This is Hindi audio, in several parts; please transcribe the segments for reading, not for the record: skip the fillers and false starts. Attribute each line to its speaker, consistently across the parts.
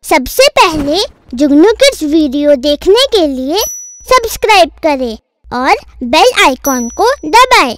Speaker 1: सबसे पहले जुगनू किड्स वीडियो देखने के लिए सब्सक्राइब करें और बेल आइकॉन को दबाएं।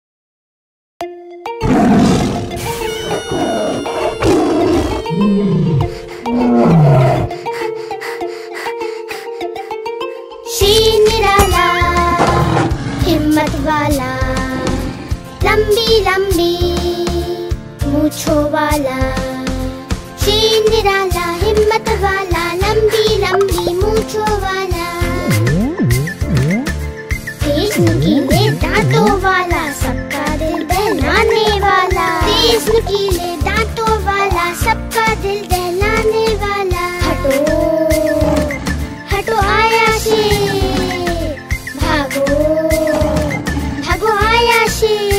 Speaker 1: शीर निराला हिम्मत वाला, लंबी लंबी मूंछों वाला। शीर निराला हिम्मत वाला, लंबी लंबी मूंछों वाला। तेज नुकीले दांतों वाला, सबका दिल बहलाने वाला। तेज नुकीले दांतों वाला, सबका दिल बहलाने वाला। हटो हटो आया शेर, भागो भागो आया शेर।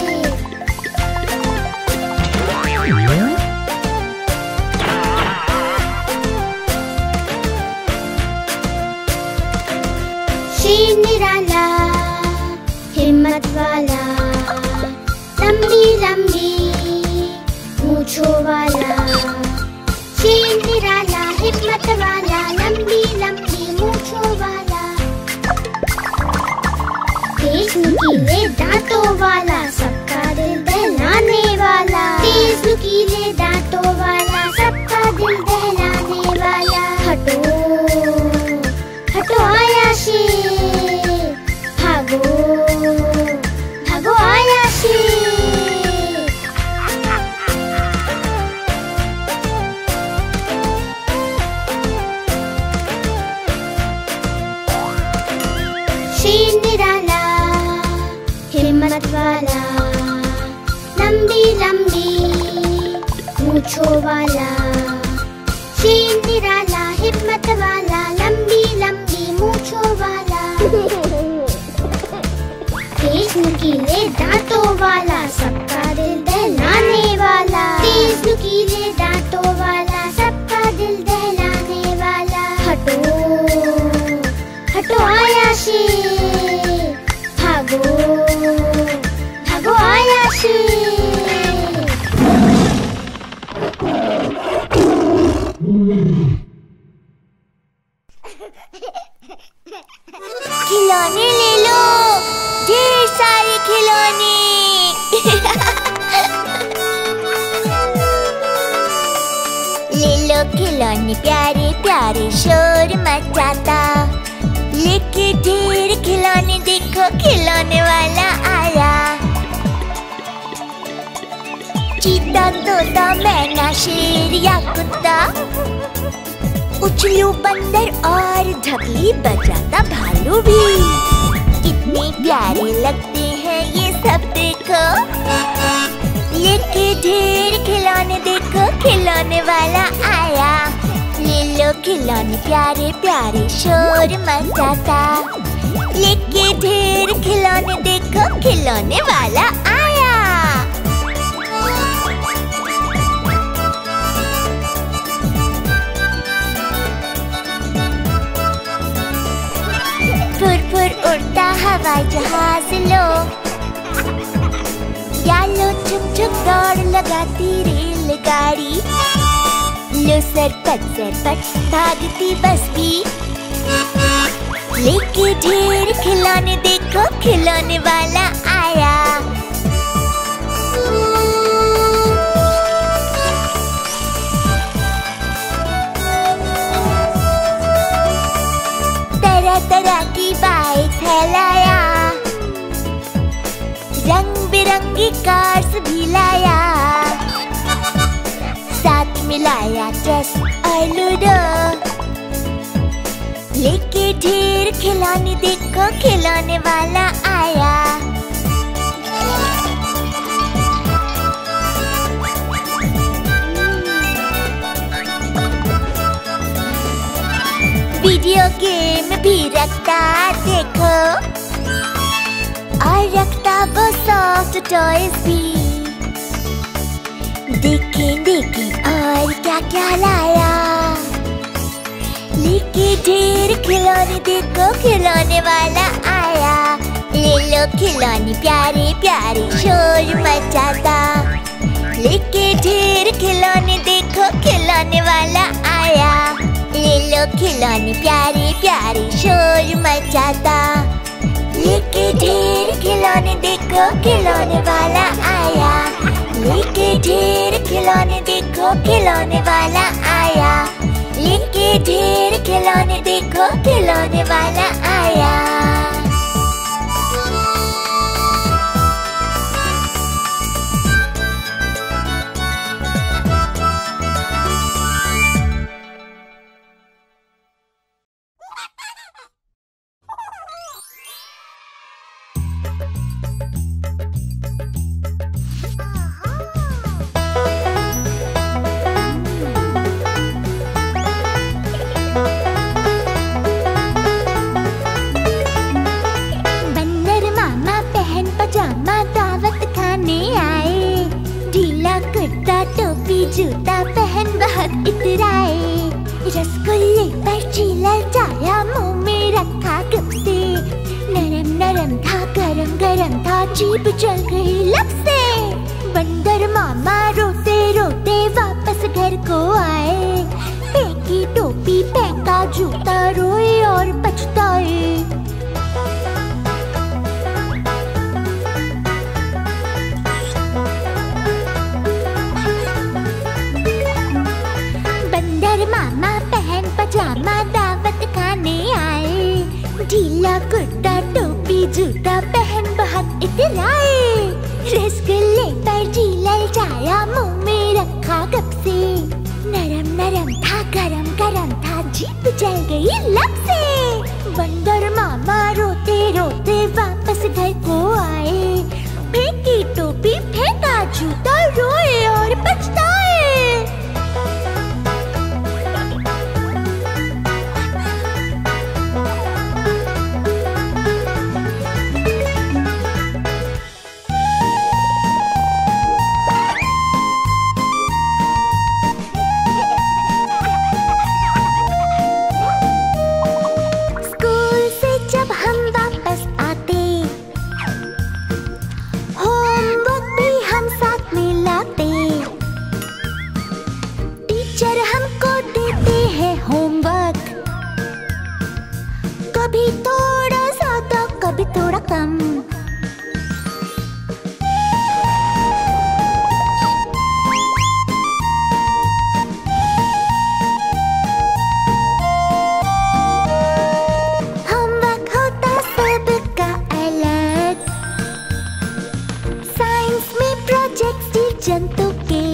Speaker 1: शीर निराला हिम्मत वाला, लंबी लंबी मूंछों वाला। शीर निराला हिम्मत वाला, लंबी लंबी मूंछों वाला। तेज नुकीले दांतों वाला, सबका दिल बहलाने वाला। तेज नुकीले दांतों वाला, सबका दिल बहलाने वाला। हटो हटो आया शेर, भागो भागो आया शेर। शीर निराला हिम्मत वाला, लंबी लंबी मूंछों वाला। शीर निराला हिम्मत वाला, लंबी लंबी मूंछों वाला। तेज नुकीले दांतों वाला, सबका दिल बहलाने वाला। तेज नुकीले दांतों वाला, सबका दिल बहलाने वाला। हटो हटो आया शेर, भागो भागो आया शेर। खिलौने ले लो, ढेर सारे खिलौने। ले लो खिलौने प्यारे प्यारे, शोर मचाता। लेके ढेर खिलौने, देखो खिलौने वाला आया। चीता तोता मैना शेर या कुत्ता, उछलू बंदर और ढकली बजाता भालू भी। कितने प्यारे लगते हैं ये सब, देखो लेके ढेर खिलौने, देखो खिलौने वाला आया। ले लो खिलौने प्यारे प्यारे, शोर मचाता। लेके ढेर खिलौने, देखो खिलौने वाला आया। फुर फुर उड़ता हवाई जहाज लो, या लो छुक छुक दौड़ लगाती रेलगाड़ी। लो सरपट भागती बस भी। लेके ढेर खिलौने, देखो खिलौने वाला आया। तरह तरह की बाइक है लाया, रंग बिरंगी कार्स भी लाया। साथ मिलाया चेस और लूडो। लेके ढेर खिलौने, देखो खिलौने वाला आया। वीडियो गेम भी रखता देखो, और रखता वो सॉफ्ट टॉयज भी। देखें और क्या क्या लाया। लेके ढेर खिलौने, देखो खिलौने वाला आया। ले लो खिलौने प्यारे प्यारे, शोर मचाता। लेके ढेर खिलौने, देखो खिलौने वाला आया। खिलौने प्यारे प्यारे शोर मचाता। लेके ढेर खिलौने देखो खिलौने वाला आया। लेके ढेर खिलौने देखो खिलौने वाला आया। लेके ढेर खिलौने देखो खिलौने वाला आया। जूता पहन बहुत इतराए। रसगुल्ले पर चीला जाया मुंह में रखा कब से। नरम नरम था गरम गरम था जीभ जल गई लब से। बंदर मामा रोते रोते वापस घर को आए। फेंकी टोपी फेंका जूता रोए और पछताए। मामा पहन पजामा दावत खाने आए। ढीला कुर्ता टोपी जूता पहन बहुत इतराए। रसगुल्ले पर ढीला जाया मुंह में रखा कब से। नरम नरम था गरम गरम था जीभ जल गई लब से। बंदर मामा रोते रोते वापस घर को आए। फेंकी टोपी फेंका जूता रोए और पछताए। कभी थोड़ा ज्यादा कभी थोड़ा कम। होमवर्क होता सबका अलग। साइंस में प्रोजेक्ट्स जीव जंतु के।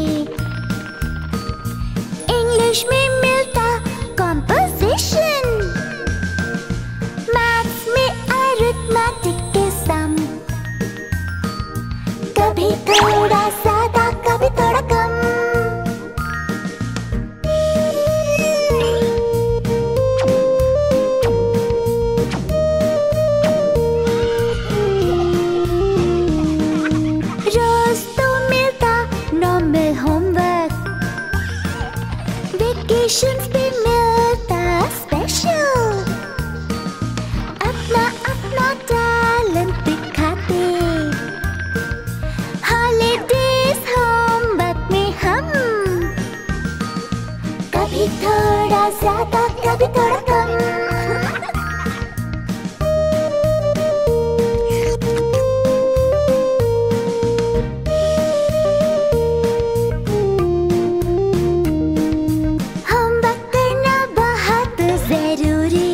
Speaker 1: इंग्लिश में मिलता कॉम्पोजिशन। कभी थोड़ा ज्यादा कभी थोड़ा कम। रोज तो मिलता नॉर्मल होमवर्क। वेकेशंस पे मिलता स्पेशल। अपना अपना टैलेंट दिखाते। कभी थोड़ा ज्यादा कभी थोड़ा कम। होमवर्क करना बहुत जरूरी।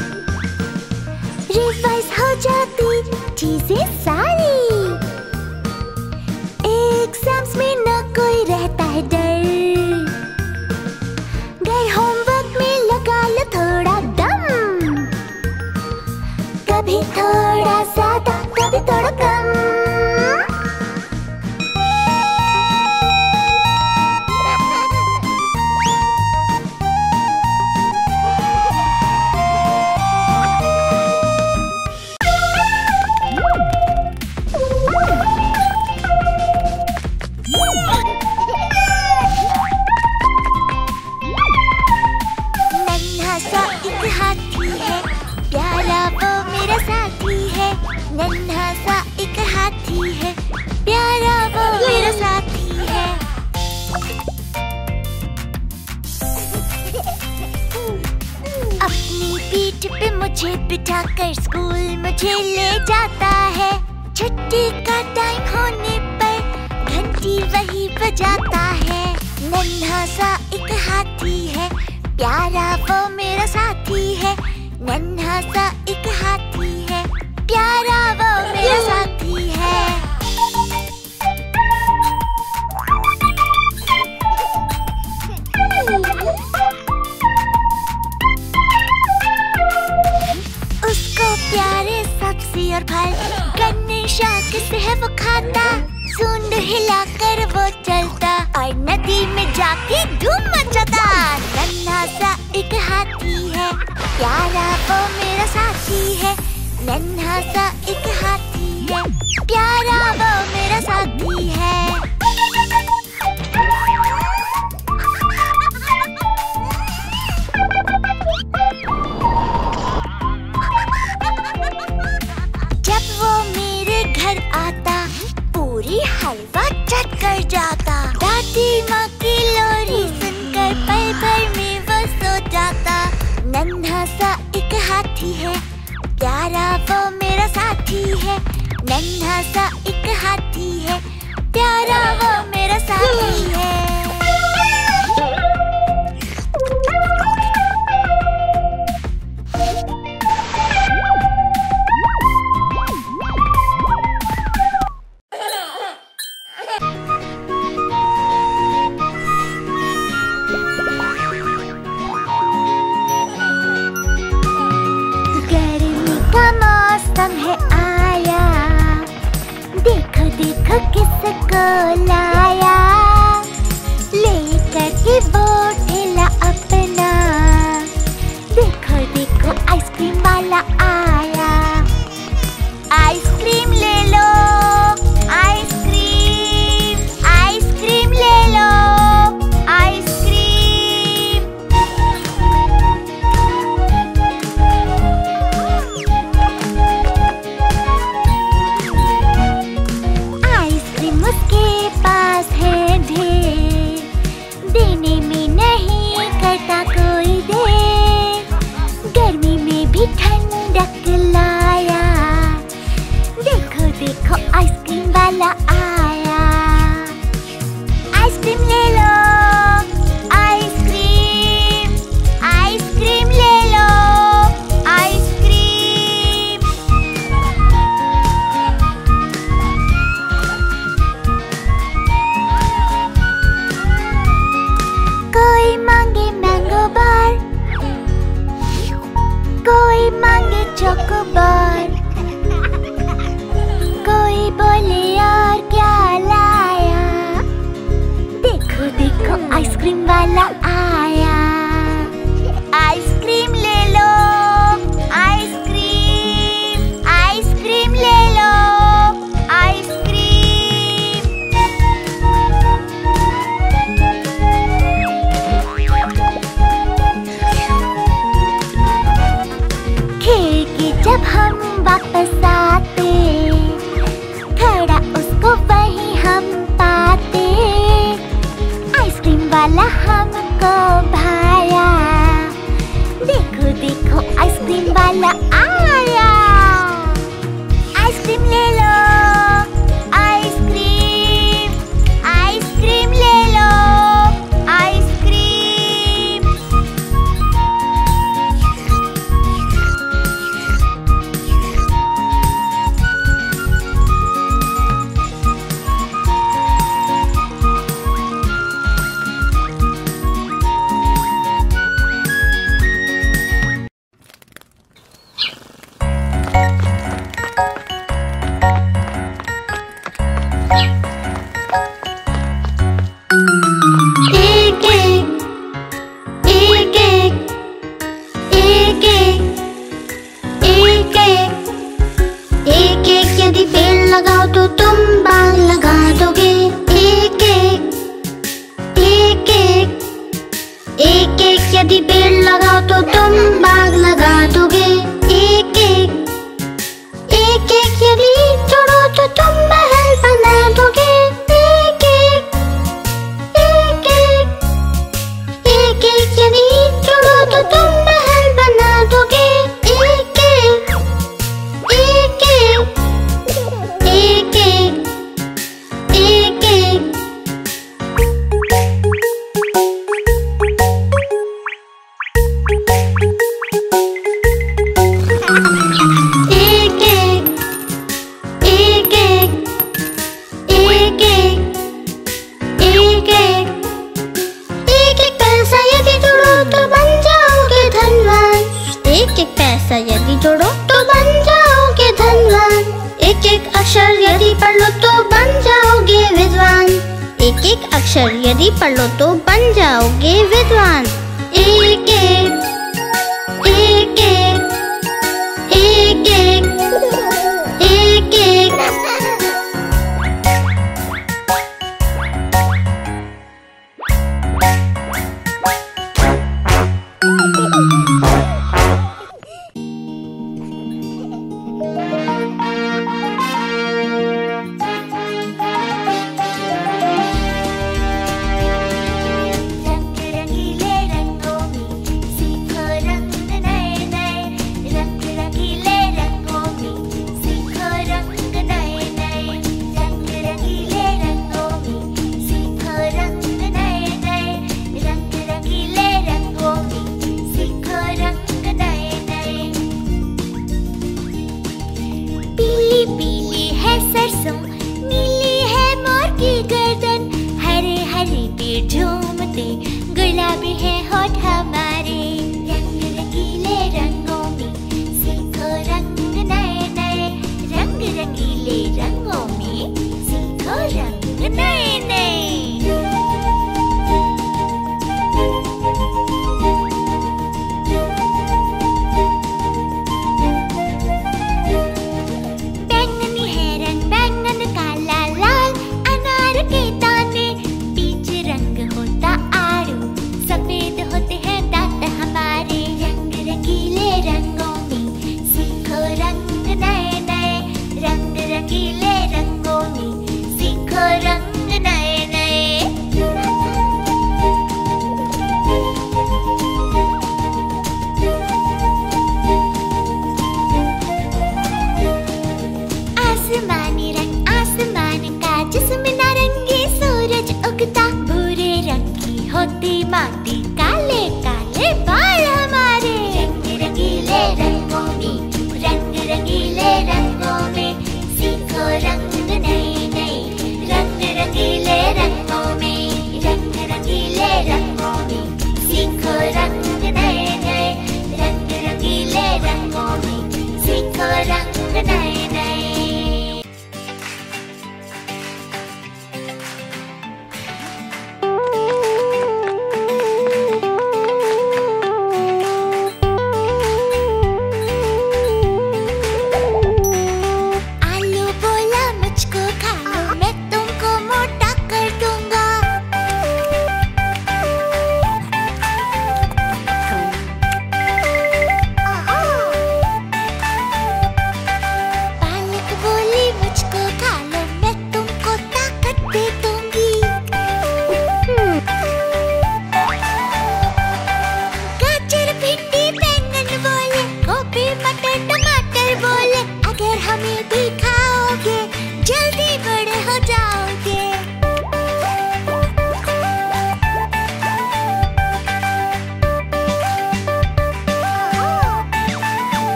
Speaker 1: रिवाइज हो जाती चीजें सारी। एग्जाम्स में न कोई रहता है डर। होमवर्क में लगा लो थोड़ा दम। कभी थोड़ा ज्यादा कभी थोड़ा कम। नन्हा सा एक हाथी है प्यारा वो मेरा साथी है। मुझे बिठाकर स्कूल मुझे ले जाता है। छुट्टी का टाइम होने पर घंटी वही बजाता है। नन्हा सा एक हाथी है, प्यारा वो मेरा साथी है। नन्हा सा एक हाथी है, प्यारा वो मेरा साथी है। उसको प्यारे सब्जी और फल गन्ने शाक से है वो खाता। सूंड हिलाकर वो चलता और नदी में जाके धूम मचाता। नन्हा सा एक हाथी है, प्यारा वो मेरा साथी है। नन्हा सा एक हाथी है, प्यारा वो मेरा साथी है। जब वो मेरे घर आता पूरी हलवा चट कर जाता। दादी माँ की लोरी सुनकर पल भर में वो सो जाता। नन्हा सा एक हाथी है, प्यारा वो मेरा साथी है। नन्हा सा एक हाथी है, प्यारा वो मेरा साथी है। किसको लाया लेकर के वो ठेला अपना। देखो देखो आइसक्रीम वाला आया। आइसक्रीम ले लो, आइसक्रीम, आइसक्रीम ले लो, आइसक्रीम। आइसक्रीम उसके पास है ढेर, देने में नहीं करता कोई देर। गर्मी में भी ठंडक लाया। देखो देखो आइसक्रीम वाला आया। आइसक्रीम ले लो, आइसक्रीम, आइसक्रीम ले लो, आइसक्रीम। कोई मांगे मैंगो बार, कोई मांगे चोको बार। कोई बोले यार क्या लाया। देखो देखो आइसक्रीम वाला आया। आइसक्रीम ले लो, आइसक्रीम, आइसक्रीम ले लो, आइसक्रीम। खेल के जब हम वापस आते, खड़ा उसको वहीं हम पाते। आइसक्रीम वाला हमको भाया। देखो देखो आइसक्रीम वाला आया। आइसक्रीम ले लो, आइसक्रीम, आइसक्रीम ले लो, आइसक्रीम।
Speaker 2: यदि पेड़ लगाओ तो तुम बाग लगा दोगे। एक एक, एक एक, एक एक यदि पेड़ लगाओ तो तुम बाग लगा दोगे। एक एक, एक एक यदि जोड़ो तो तुम महल बना दोगे। एक एक, एक एक, एक एक यदि जोड़ो तो तुम महल बना दोगे। एक पढ़ लो तो बन जाओगे विद्वान। एक एक एक एक एक एक एक।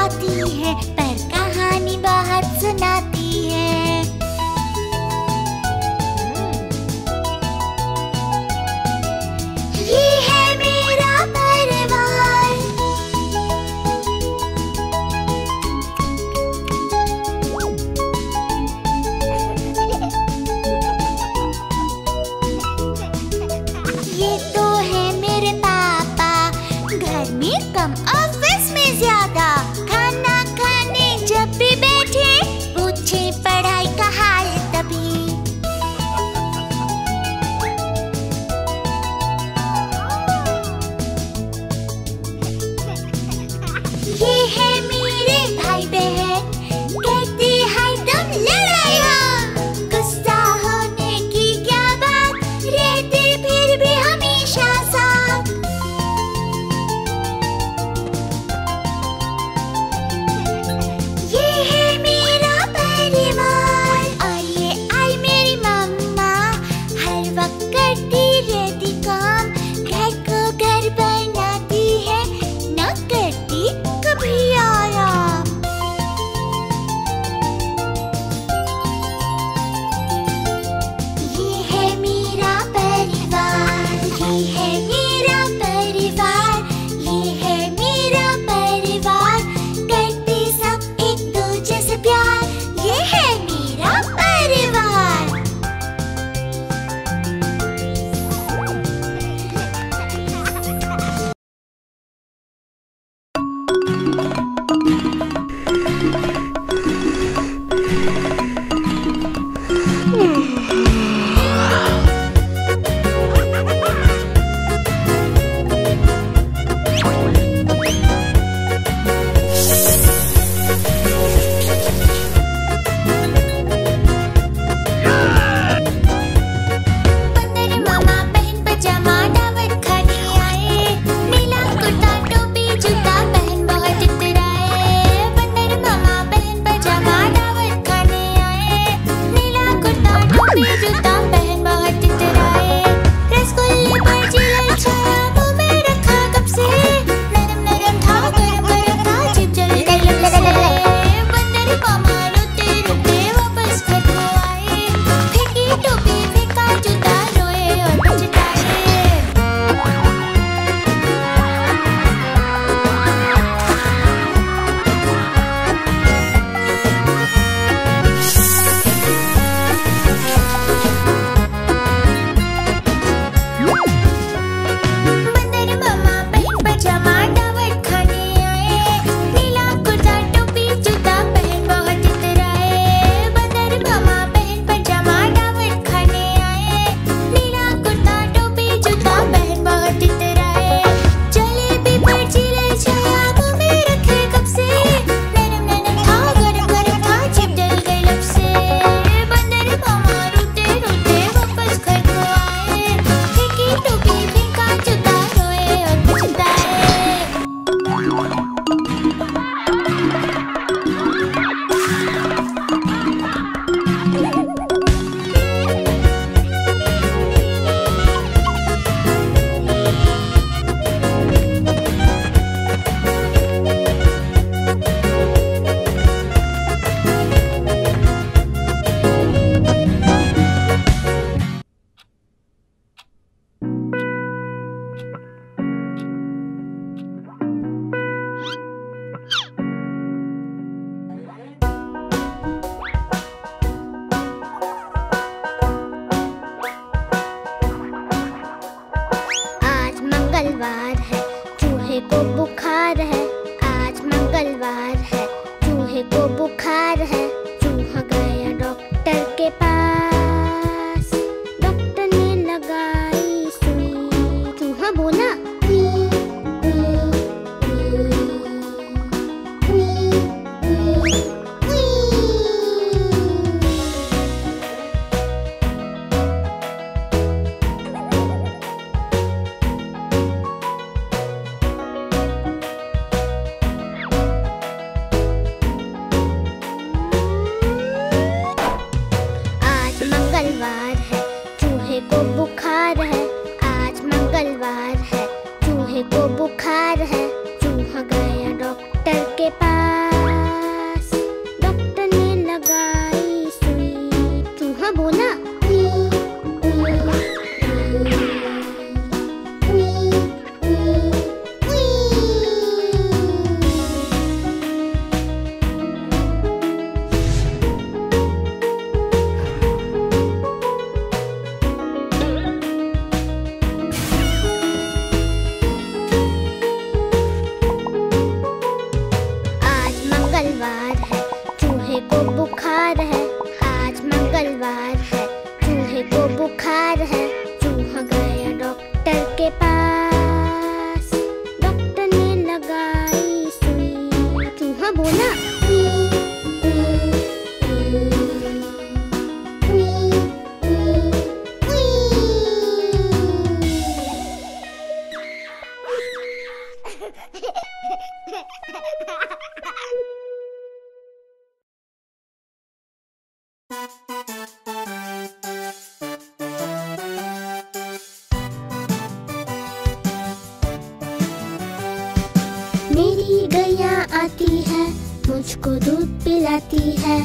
Speaker 1: आती है पर कहानी बहुत सुनाती है। ये है मेरा परिवार। ये तो है मेरे पापा, घर में कम ऑफिस में ज्यादा। खाना खाने जब भी बैठे पूछे पढ़ाई का हाल तभी। ये है मेरे भाई बहन, कहते हैं तुम लड़ाई हो। गुस्सा होने की क्या बात, रहते फिर भी हमेशा साथ। ये है मेरा परिवार। और ये आई मेरी मम्मा, हर वक्त करती रहती काम। घर को घर बनाती है, न करती कभी आराम। ये है मेरा परिवार, ये है मेरा परिवार, ये है मेरा परिवार। करते सब एक दूजे से प्यार, ये है मेरा परिवार। बंदर मामा बहन पजामा दावत खाने आए। नीला कुर्ता टोपी जूता पहन बहुत इतराए। बंदर मामा बहन पजामा दावत खाने आए। नीला कुर्ता टोपी जूता पहन बहुत इतराए। रसगुल्ले पर जिला छाया मुंह में रखा कब से। नरम नरम था गरम गरम था चिप जल गई लब से। बंदर मामा रोते रोते वापस घर को आए। फेंकी टोपी फेंका जूता रोए और पछताए। बंदर मामा बहन पजामा दावत खाने आए। नीला कुर्ता टोपी जूता पहन बहुत इतराए। बंदर मामा बहन पजामा दावत खाने आए। नीला कुर्ता टोपी जूता पहन बहुत इतराए। जलेबी पर जिले छाया मुंह में रखे कब से। नरम नरम था गरम गरम था चिप जल गई लब से। बंदर मामा रोते रोते वापस घर को आए। फेंकी टोपी फेंका जूता रोए और पछताए। आज मंगलवार है, चूहे को बुखार है। आज मंगलवार है, चूहे को बुखार है। चूहा गया डॉक्टर के पास। डॉक्टर ने लगाई सुई। चूहा बोला बुखार है। चूहा गया डॉक्टर के पास।
Speaker 2: मेरी गैया आती है, मुझको दूध पिलाती है।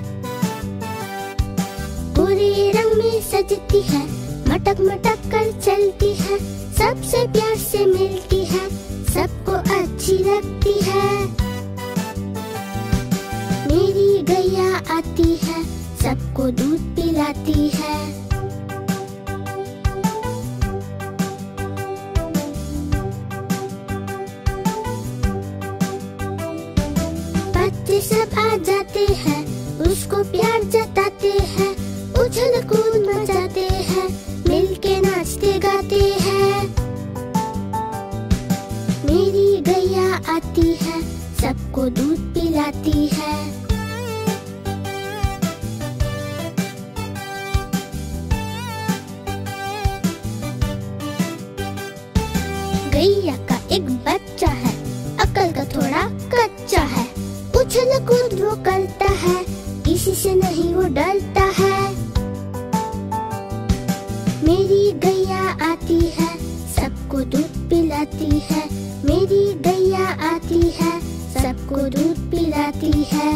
Speaker 2: पूरे रंग में सजती है, मटक मटक कर चलती है, सबसे प्यार से मिलती है, सबको अच्छी लगती है। मेरी गैया आती है, सबको दूध पिलाती है। बच्चे सब आ जाते हैं, उसको प्यार जताते हैं, उछल कूद मचाते हैं, मिलके नाचते गाते हैं। मेरी गैया आती है, सबको दूध पिलाती है। गैया का एक बच्चा है, अकल का थोड़ा कच्चा है, उछल कूद वो करता है, किसी से नहीं वो डरता है। मेरी गैया आती है, सबको दूध पिलाती है। मेरी गैया आती है, सबको दूध पिलाती है।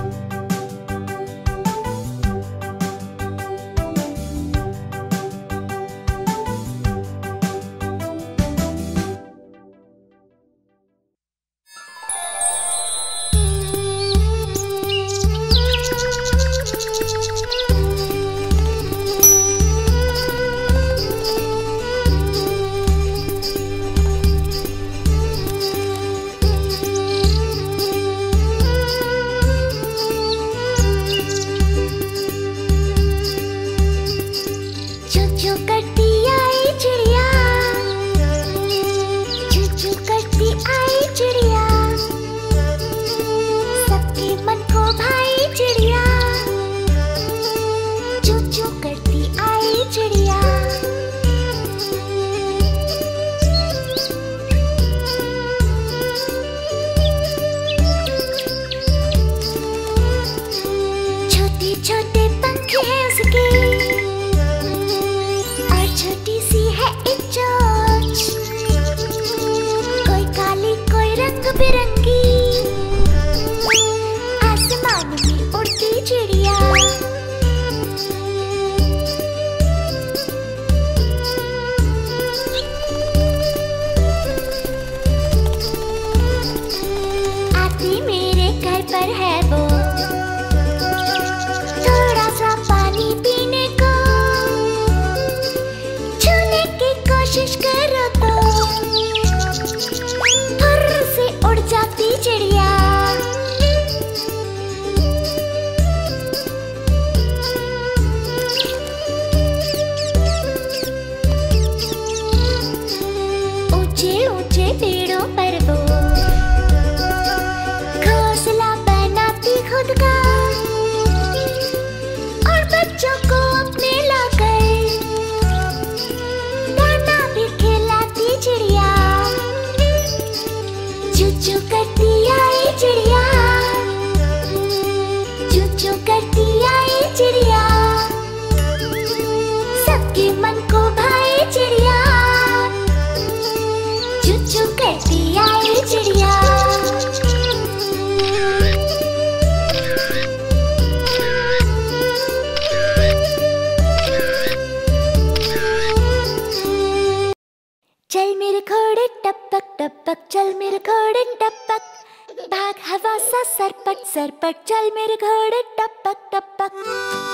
Speaker 1: चल मेरे घोड़े टपक टपक, चल मेरे घोड़े टपक, भाग हवा सा सरपट सरपट, चल मेरे घोड़े टपक टपक।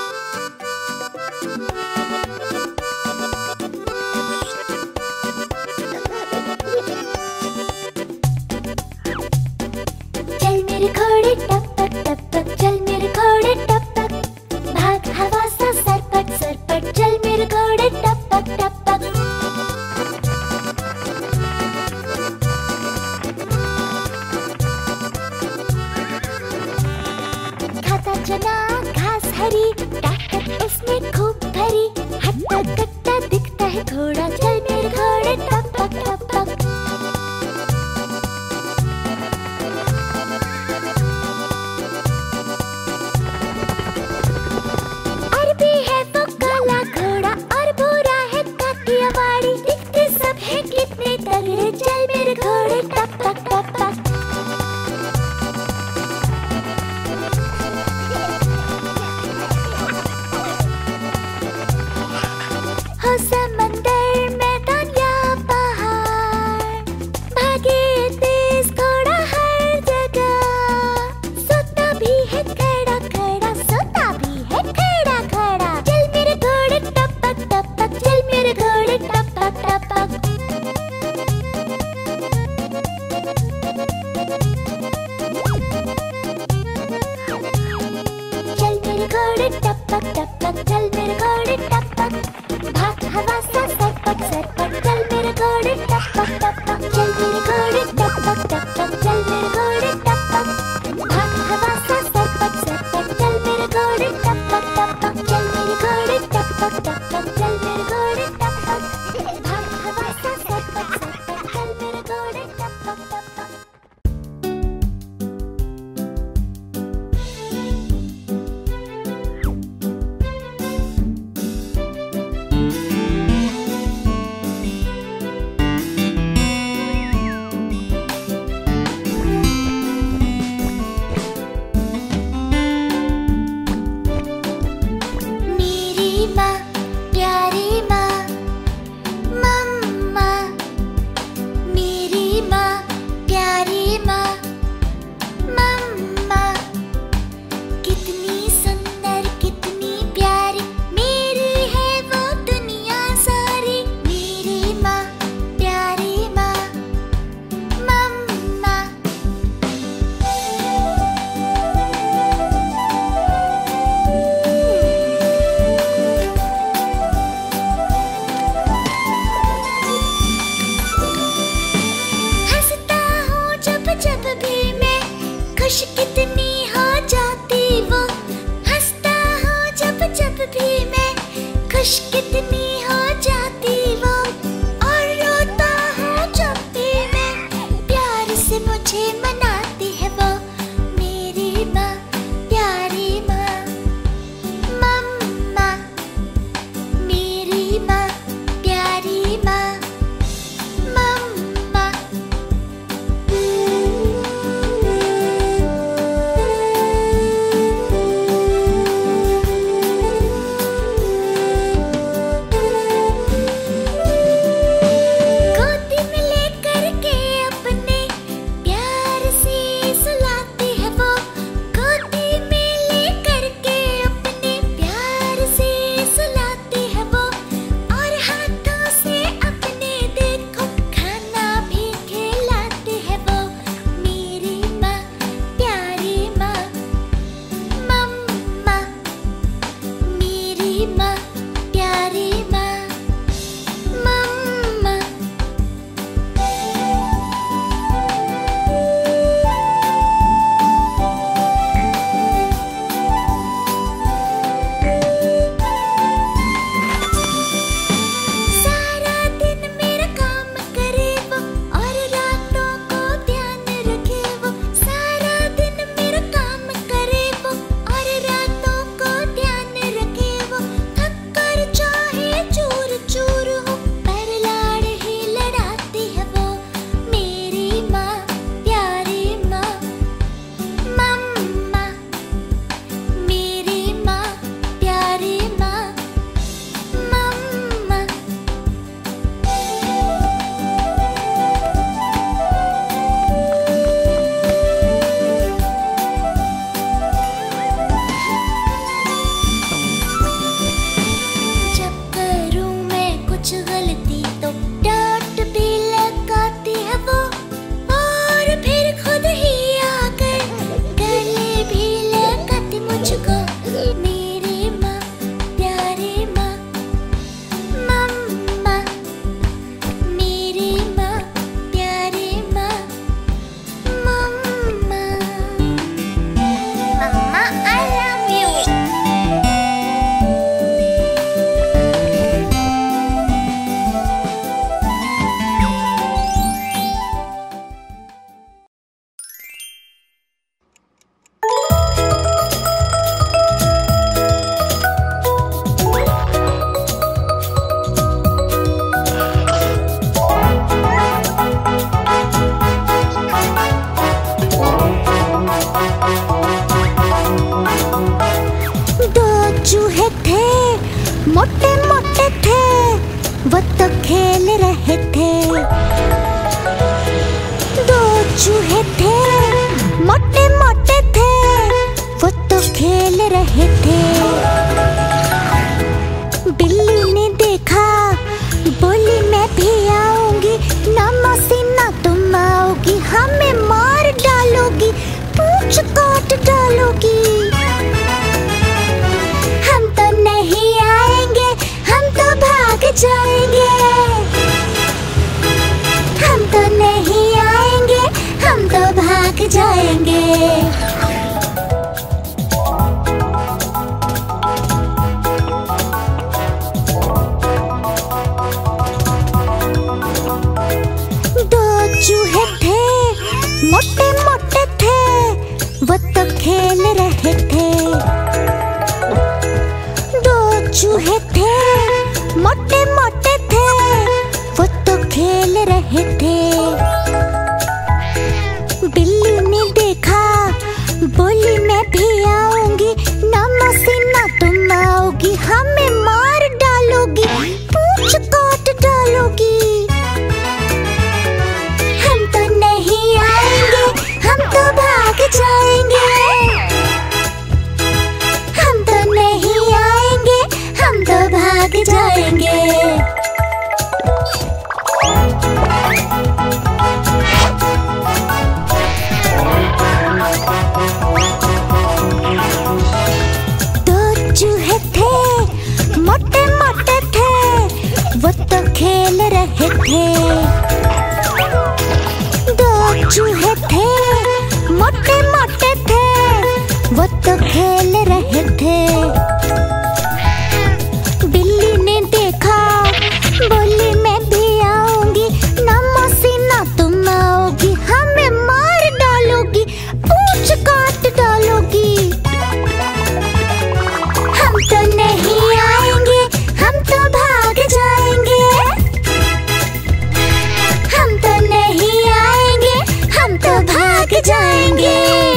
Speaker 1: चल मेरे घोड़े टपक टपक, चल मेरे घोड़े टपक, भाग हवा सा सरपट सरपट, चल मेरे घोड़े टपक टपक। चना घास हरी, ताकत उसमें खूब भरी, हट्टा कट्टा दिखता है घोड़ा, चल मेरे घोड़े टपक टपक। अरबी है वो काला घोड़ा और भूरा है काठियावाड़ी, दिखते सब है कितने तगड़े, चल मेरे घोड़े टपक टपक। चल मेरे घोड़े टप टप, भाग हवा सा सटपट सटपट, चल मेरे घोड़े टप टप टप टप। खुश कितनी हो जाती वो, हंसता हूँ जब जब भी मैं, खुश कितनी हो जाती वो, और रोता हूँ जब भी मैं, प्यार से मुझे मनाती है वो, मेरी माँ प्यारी माँ, मम्मा मेरी माँ प्यारी माँ, मम्मा।
Speaker 2: मोटे मोटे थे वो तो खेल रहे थे, दो चूहे थे मोटे मोटे थे वो तो खेल रहे थे। बिल्ली ने देखा बोली मैं भी आऊंगी, ना मौसी ना तुम आओगी, हमें मार डालोगी, पूंछ काट डालोगी। हम तो नहीं आएंगे, हम तो भाग जाएंगे, हम तो नहीं आएंगे, हम तो भाग जाएंगे।
Speaker 1: रहे थे। दो चूहे थे, मोटे मोटे थे, वो तो खेल रहे थे। बिल्ली ने देखा, बोली मैं भी आऊंगी, ना मौसी ना तुम आओगी, हमें मार डालोगी, पूंछ काट डालोगी। हम तो नहीं आएंगे, हम तो भाग जाएंगे। हम तो नहीं आएंगे, हम तो भाग जाएंगे।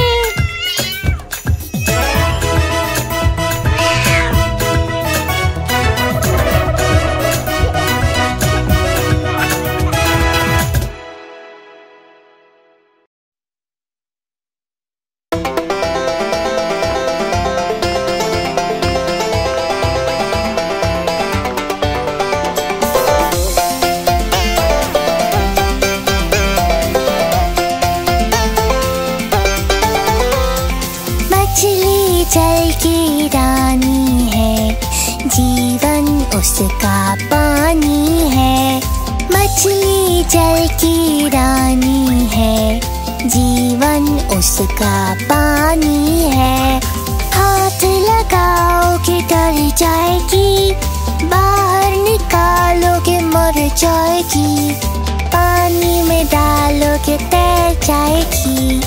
Speaker 1: जल की रानी है, जीवन उसका पानी है। मछली जल की रानी है, जीवन उसका पानी है। हाथ लगाओगे डर जाएगी, बाहर निकालोगे मर जाएगी, पानी में डालोगे तैर जाएगी।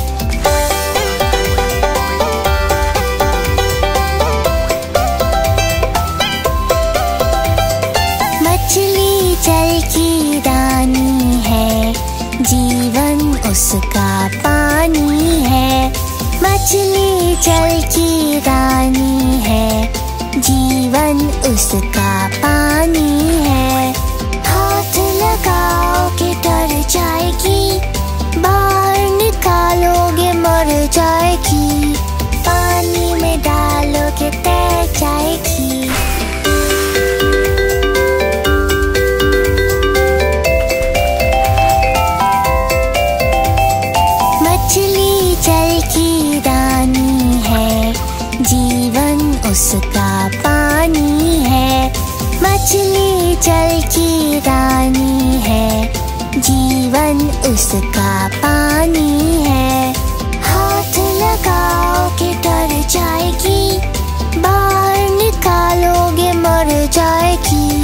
Speaker 1: मछली जल की रानी है, जीवन उसका पानी है। मछली जल की रानी है, जीवन उसका पानी है। हाथ लगाओगे डर जाएगी, बाहर निकालोगे मर जाएगी, पानी में डालोगे तैर जाएगी। मछली जल की रानी है, जीवन उसका पानी है। मछली जल की रानी है, जीवन उसका पानी है। हाथ लगाओगे डर जाएगी, बाहर निकालोगे मर जाएगी,